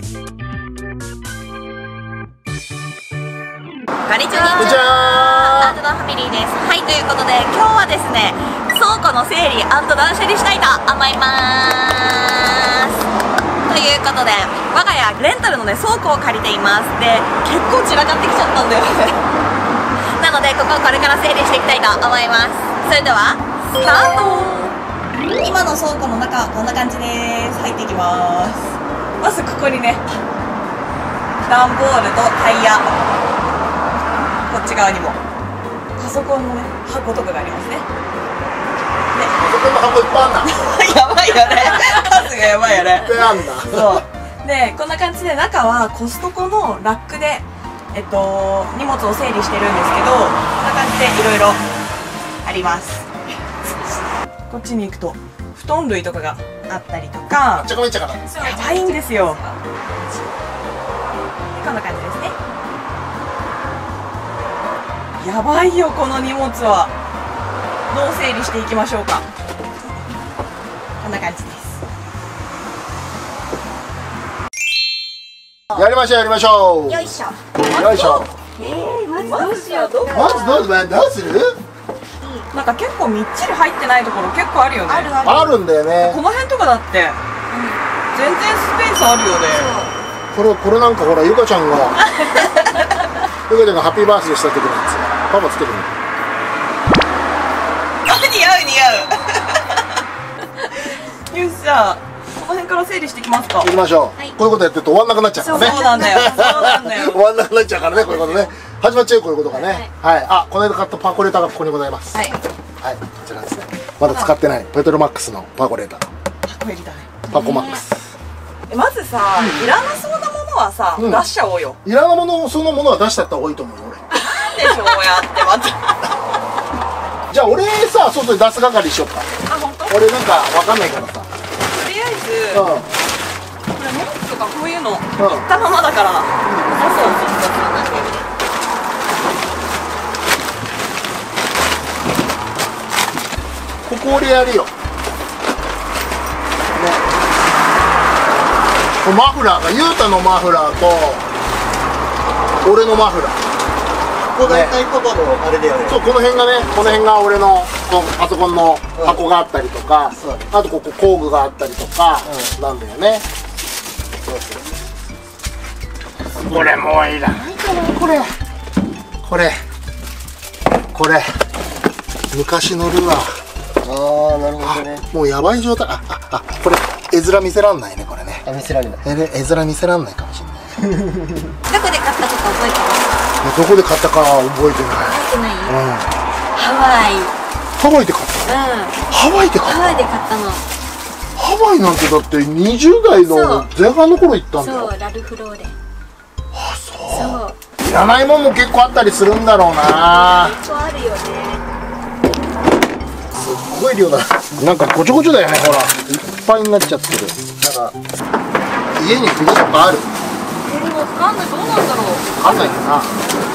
こんにちは。アートのファミリーです。はい、ということで今日はですね、倉庫の整理&断捨離したいと思います。ということで我が家レンタルのね倉庫を借りています。で結構散らかってきちゃったんだよねなのでこれから整理していきたいと思います。それではスタート。今の倉庫の中こんな感じです。入っていきます。まずここにね段ボールとタイヤ、こっち側にもパソコンのね箱とかがありますね。 パソコンの箱いっぱいあんなやばいよね数がやばいよね。 いっぱいあんな。 そうでこんな感じで中はコストコのラックで荷物を整理してるんですけど、こんな感じでいろいろあります。こっちに行くと布団類とかがあったりとか、 めっちゃめちゃかな。 やばいんですよ。こんな感じですね。やばいよこの荷物は。どう整理していきましょうか。こんな感じです。 やりましょうやりましょう。 よいしょ。 よいしょ。 まずどうしよう。どうする？ なんか結構みっちり入ってないところ結構あるよね。 あるんだよね。 この辺とかだって、全然スペースあるよね。 これなんかほらゆかちゃんがハッピーバースデーした時のやつパパつけてみる。 似合うよし、じゃあこの辺から整理していきますか。 行きましょう、はい、こういうことやってると終わんなくなっちゃうからね。 そうなんだよ終わんなくなっちゃうからね、こういうことね。始まっちゃう、こういうことがね。はい、あ、この間買ったパーコレーターがここにございます。はい、はい、こちらですね。まだ使ってないペトロマックスのパーコレーター。パコエリだね。パコマックス。まずさ、いらなそうなものはさ、出しちゃおうよ。いらなもの、そのものは出しちゃった方がいいと思うよ、俺。なんでそうやってまたじゃあ俺さ、外で出す係しよっか。あ、本当？俺なんかわかんないからさ。とりあえず、これ荷物とかこういうの、いったままだから。ここ俺やるよ。ね。マフラーが、ゆうたのマフラーと、俺のマフラー。ここ大体パパのあれだよね。そう、この辺がね、この辺が俺のパソコンの箱があったりとか、あとここ工具があったりとかなんだよね。これもういらないかな、これ昔のルアー。ああ、なるほどね。もうやばい状態。これ絵面見せらんないね、これね。見せられない。絵面見せらんないかもしれない。どこで買ったとか覚えてます？どこで買ったかは覚えてない。ハワイで買ったの？ハワイで買ったの。ハワイなんてだって20代の前半の頃行ったんだよ。そう、ラルフローレン。あ、そう。いらないもんも結構あったりするんだろうな。結構あるよね。すっごい量だ。なんかごちょごちょだよね、ほら。いっぱいになっちゃってる。なんか家に筆とかある？わかんない、どうなんだろう。わかんないかな。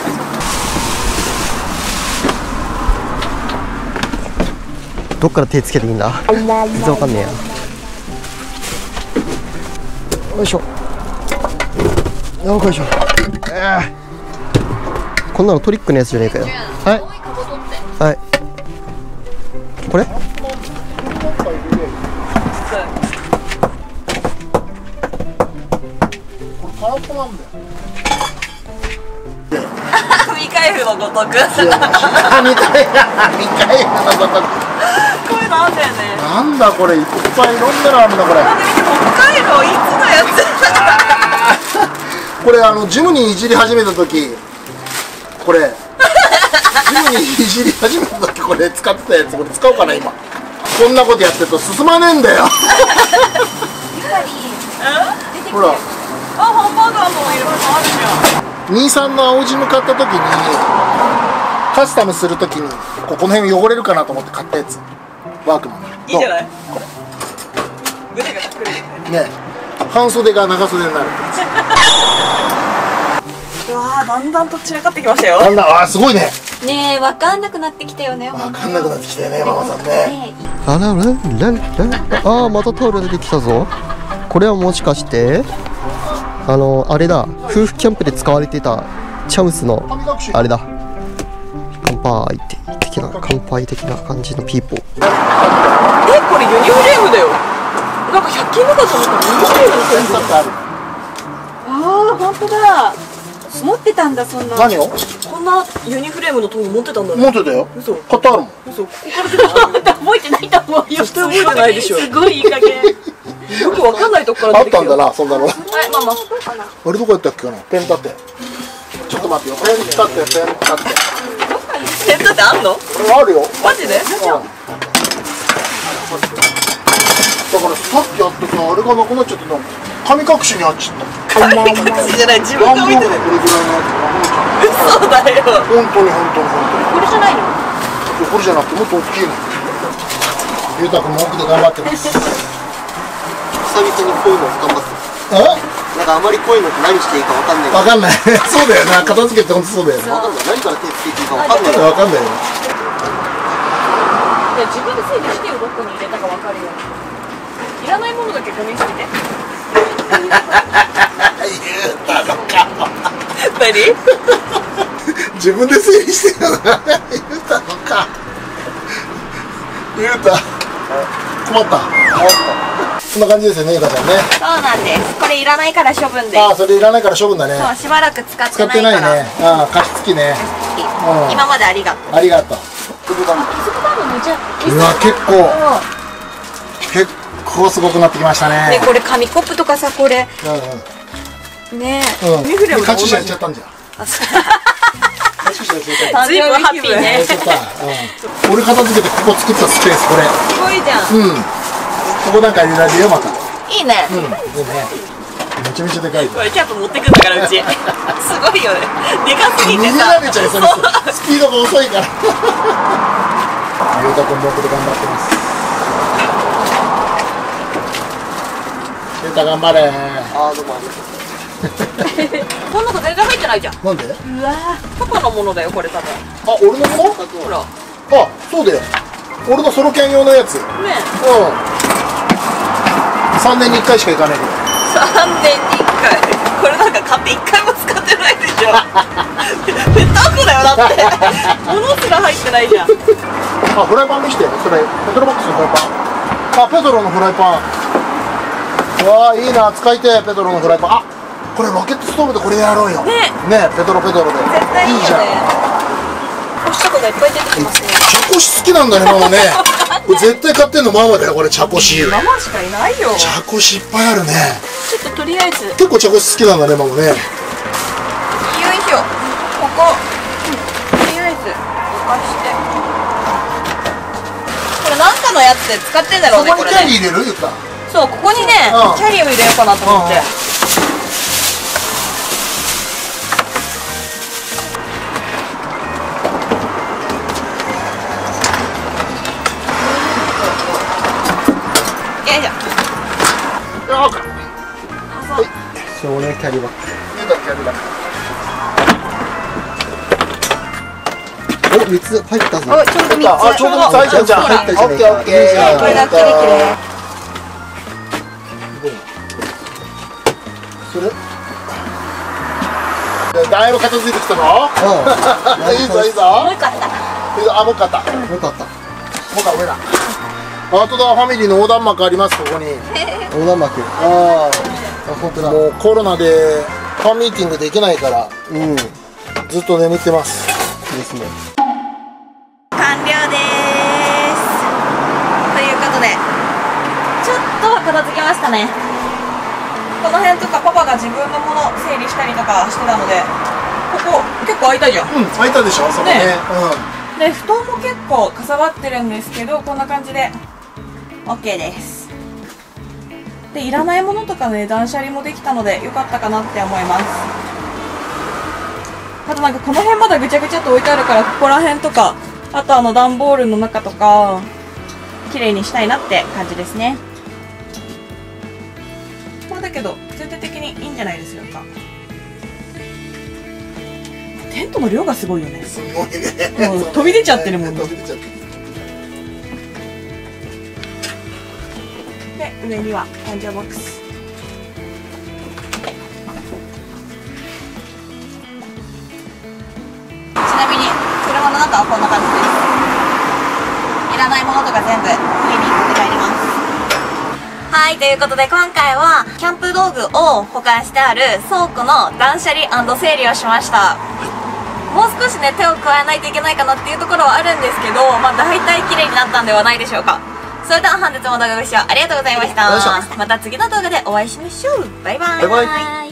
どっから手つけていいんだ。全然わかんねえや。よいしょ。よいしょ。こんなのトリックのやつじゃねえかよ。はいはい。これ？空っぽなんだよ。 未開封のごとく。未開封のごとく。 こういうのあんだよね。 なんだこれ、いっぱいいろんなのあるんだこれ。 北海道いつのやつ？これジムにいじり始めた時、これジムにいじり始めた時これ使ってたやつ、これ使おうかな今。こんなことやってると進まねえんだよ。ほら。 あ、ハンバーガーもいろいろあるじゃん。 23の青ジム買った時にカスタムする時にこの辺汚れるかなと思って買ったやつ。ワークマン。 いいじゃない。 これ。 腕が隠れてるね。半袖が長袖になる。 うわー、だんだんと散らかってきましたよ。 だんだん、あー、すごいね。 ねえ、わかんなくなってきたよね。 わかんなくなってきたよね、ママさんね。 あ、またタオル出てきたぞ。これはもしかしてあれだ、夫婦キャンプで使われてたチャムスのあれだ、乾杯的な感じのピーポー。 これユニフレームだよ。なんか100均のかと思ったらユニフレームのセンスある。ああ、本当だ。持ってたんだ、そんな。 何を？ こんなユニフレームのトング持ってたんだね。 持ってたよ。 嘘。 買ってあるもん。 嘘。ここから出てた。覚えてないと思うよ。絶対覚えてないでしょ。すごいいい加減。よくわかんないとこからあ出きた。 ってたんだな、そんなの。 はい、ママ。 あれどこやったっけかな。ペン立て。ちょっと待ってよ。ペン立て。 ペン立てあんの？ あるよ。 マジで？ だからさっきやってさ、あれがなくなっちゃってな、神隠しにあっちゃった。 神隠しじゃない、自分が見てる。 これぐらいのやつがなくなっちゃった。 嘘だよ。 本当に。 これじゃないの？ これじゃなくてもっと大きいの。ゆうたくんも奥で頑張ってます。 久々にこういうの頑張って。なんかあまりこういうのって何していいかわかんない。 わかんない。そうだよな、片付けって本当そうだよね。 わかんない。何から手つけていいかわかんない。 わかんないよ。 いや、自分で整理してよ、どこに入れたかわかるよ。いらないものだけゴミ捨てて。 ゆうたの顔。 何？ 自分で整理してるのがゆうたの顔。ゆうた困った。そんな感じですよね、ゆかちゃんね。 そうなんです。これいらないから処分で。 ああ、それいらないから処分だね。 そう、しばらく使って使ってないから。 ないね。ああ、加湿器ね。うん今までありがとう。 ありがとう。うわ、結構すごくなってきましたね。 ね、これ紙コップとかさ、これ。ねえ。 うん。 ミフレもカチュシャやっちゃったんじゃん。カチュシャやっちゃった。 ずいぶんハッピーね。 俺片付けてここ作ったスペース、これ。 すごいじゃん。 うん。ここなんか入れられるよ、また。 いいね。 うん。いいね。めちゃめちゃでかい。 これキャンプ持ってくんだから、うち。すごいよね。でかすぎ逃げてさ。 られちゃいそうです。スピードが遅いから。ゆうたくん僕で頑張ってます。ゆうた頑張れ。 ああ、どうもありがとう。 こんなの全然入ってないじゃん。 なんで？ うわパパのものだよ、これ多分。 あ、俺のもの？ ほら。 あ、そうだよ。俺のソロキャン用のやつ。うん。 ね 3年に1回しか行かないけど。 3年に1回。これなんか買って1回も使ってないでしょ。ペットオフだよ、だって。物すら入ってないじゃん。 あ、フライパン見してよ。それ、ペトロボックスのフライパン。あ、ペトロのフライパン。うわー、いいな、使いてえ、ペトロのフライパン。あ、これロケットストーブでこれやろうよ。 ねペトロで。 絶対いいよね。 いいじゃん。 干しとこがいっぱい出てきますね。 茶こし好きなんだね、ママね。これ絶対買ってんのママだよ、これ茶こし。 ママしかいないよ。 茶こしいっぱいあるね。 ちょっととりあえず。よいし結構茶こし好きなんだね、ママね。 ょ。ここ。とりあえず。浮かして。これなんかのやつで使ってんだろうね、 ここにキャこれね。 リー入れる？言った。 そう、ここにね、 うんキャリーを入れようかなと思って。よいしょ。 少年キャリーバッグ。お、3つ入ったぞ。 お、ちょうど3つ。 あ、ちょうど3つ入ったじゃん。 入ったじゃん。 オッケーオッケー。 これがキレキレ。 それだいぶ片付いてきたの？いいぞいいぞ。 もう一個あった。 いいぞ。あ、もう一個あった。 よかった。 もうか上だ。アウトドアファミリーの横断幕あります、ここに。 横断幕。 ああ、本当だ。 もうコロナでファンミーティングできないからうん。でずっと眠ってます。 すね。 完了です。ということで、ちょっとは片付けましたね。この辺とかパパが自分のもの整理したりとかしてたので、ここ結構空いたじゃん。 うん、開いたでしょ、そこね。 ねで、布団も結構かさばってるんですけど、こんな感じで OK です。で、いらないものとかね、断捨離もできたので良かったかなって思います。あとなんかこの辺まだぐちゃぐちゃと置いてあるから、ここら辺とか、あと段ボールの中とか綺麗にしたいなって感じですね。まあだけど全体的にいいんじゃないですか。テントの量がすごいよね。 すごいね。 もう飛び出ちゃってるもんね。 飛び出ちゃってる。 で、上には感情ボックス。 はこんな感じです。いらないものとか全部家に持って帰ります。はい、ということで今回はキャンプ道具を保管してある倉庫の断捨離&整理をしました。もう少しね手を加えないといけないかなっていうところはあるんですけど、まあ大体綺麗になったんではないでしょうか。それでは本日も動画ご視聴ありがとうございました。また次の動画でお会いしましょう。バイバイ。